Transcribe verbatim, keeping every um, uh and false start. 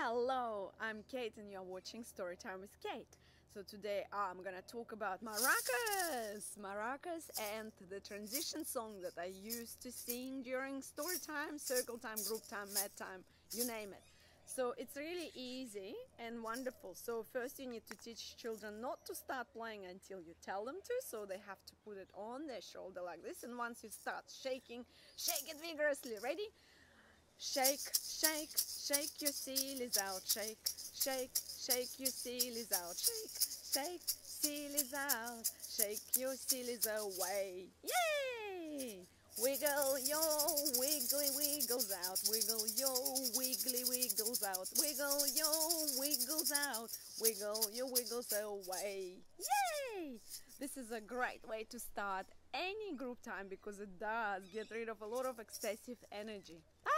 Hello, I'm Kate and you're watching Storytime with Kate. So today I'm gonna talk about maracas, maracas and the transition song that I used to sing during story time, circle time, group time, mat time, you name it. So it's really easy and wonderful. So first you need to teach children not to start playing until you tell them to. So they have to put it on their shoulder like this, and once you start shaking, shake it vigorously. Ready? Shake, shake, shake your sillies out. Shake, shake, shake your sillies out. Shake, shake, sillies out. Shake your sillies away. Yay! Wiggle your wiggly wiggles out. Wiggle your wiggly wiggles out. Wiggle your wiggles out. Wiggle your wiggles away. Yay! This is a great way to start any group time because it does get rid of a lot of excessive energy.